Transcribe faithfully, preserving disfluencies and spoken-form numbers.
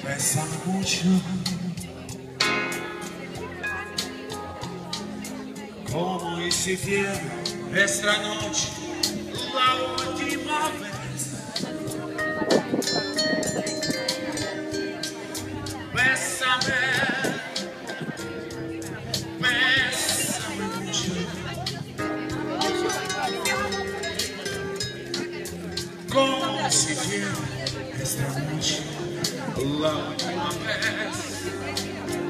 Pesa mucho como hicieron esta noche la última vez. Bésame, bésame mucho como si hicieron esta noche la última vez.